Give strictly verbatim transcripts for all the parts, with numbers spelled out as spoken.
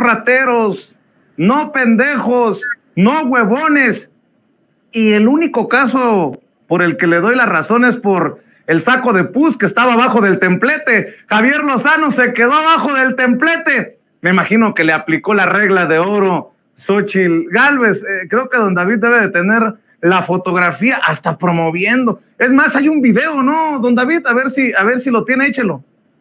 rateros, no pendejos, no huevones. Y el único caso por el que le doy la razón es por el saco de pus que estaba abajo del templete. Javier Lozano se quedó abajo del templete. Me imagino que le aplicó la regla de oro Xóchitl Gálvez. Eh, creo que don David debe de tener la fotografía hasta promoviendo. Es más, hay un video, ¿no, don David? A ver si, a ver si lo tiene, échelo.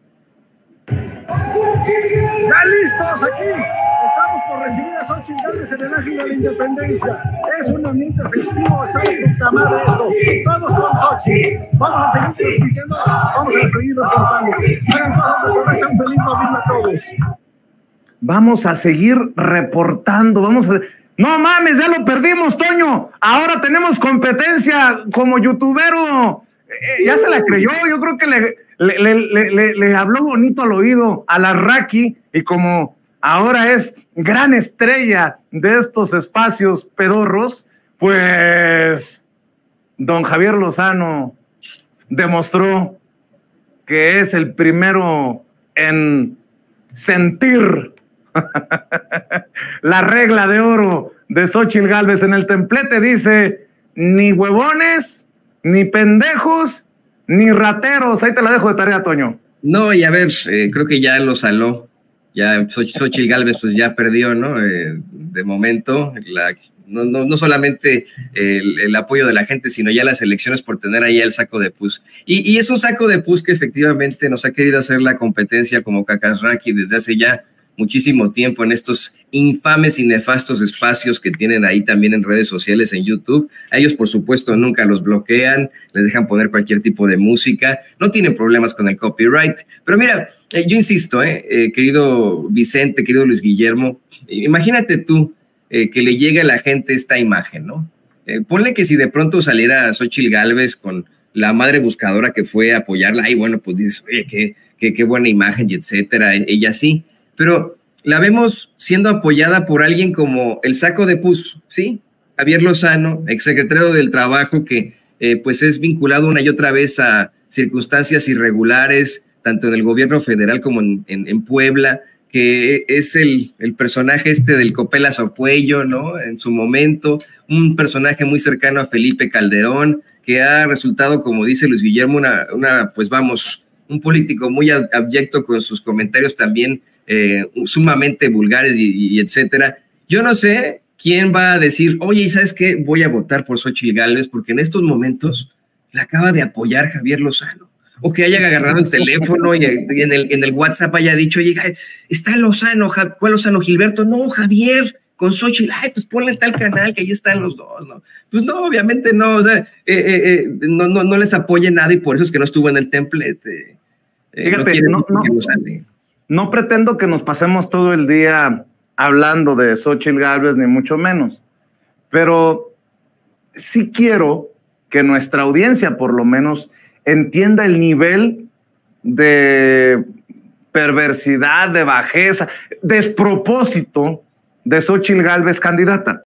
Ya listos aquí. Estamos por recibir a Xóchitl Gálvez en el Ángel de la Independencia. Es un ambiente festivo, está de puta madre esto. Todos con Xóchitl. Vamos a seguir transmitiendo, vamos a seguir reportando. Hagan cosas, aprovechen, feliz domingo a todos. Vamos a seguir reportando, vamos a... No mames, ya lo perdimos, Toño. Ahora tenemos competencia como youtubero. Eh, ya se la creyó, yo creo que le, le, le, le, le habló bonito al oído a la Raki, y como ahora es gran estrella de estos espacios pedorros, pues don Javier Lozano demostró que es el primero en sentir la regla de oro de Xóchitl Gálvez. En el templete dice: ni huevones, ni pendejos, ni rateros. Ahí te la dejo de tarea, Toño. No, y a ver, eh, creo que ya lo saló. Ya Xóchitl Gálvez pues ya perdió, ¿no? Eh, de momento, la, no, no, no solamente el, el apoyo de la gente, sino ya las elecciones por tener ahí el saco de pus. Y, y es un saco de pus que efectivamente nos ha querido hacer la competencia como Cacasraki desde hace ya muchísimo tiempo en estos infames y nefastos espacios que tienen ahí también en redes sociales, en YouTube. A ellos, por supuesto, nunca los bloquean, les dejan poner cualquier tipo de música, no tienen problemas con el copyright. Pero mira, eh, yo insisto, eh, eh, querido Vicente, querido Luis Guillermo, imagínate tú eh, que le llegue a la gente esta imagen, ¿no? Eh, ponle que si de pronto saliera Xóchitl Gálvez con la madre buscadora que fue a apoyarla, ahí bueno, pues dices, oye, qué, qué, qué buena imagen y etcétera, ella sí. Pero la vemos siendo apoyada por alguien como el saco de pus, ¿sí? Javier Lozano, exsecretario del Trabajo, que eh, pues es vinculado una y otra vez a circunstancias irregulares, tanto en el gobierno federal como en, en, en Puebla, que es el, el personaje este del Copela Sopuello, ¿no? En su momento, un personaje muy cercano a Felipe Calderón, que ha resultado, como dice Luis Guillermo, una, una pues vamos, un político muy abyecto con sus comentarios también Eh, sumamente vulgares y, y etcétera. Yo no sé quién va a decir, oye, ¿sabes qué? Voy a votar por Xóchitl Gálvez porque en estos momentos la acaba de apoyar Javier Lozano. O que haya agarrado el teléfono y, y en, el, en el WhatsApp haya dicho, oye, está Lozano, ¿cuál Lozano? Gilberto, no, Javier, con Xóchitl, ay, pues ponle tal canal que ahí están los dos, ¿no? Pues no, obviamente no, o sea, eh, eh, eh, no, no, no les apoye nada y por eso es que no estuvo en el templete. Eh, Fíjate, no, no, no, no pretendo que nos pasemos todo el día hablando de Xóchitl Gálvez, ni mucho menos, pero sí quiero que nuestra audiencia por lo menos entienda el nivel de perversidad, de bajeza, despropósito de Xóchitl Gálvez candidata.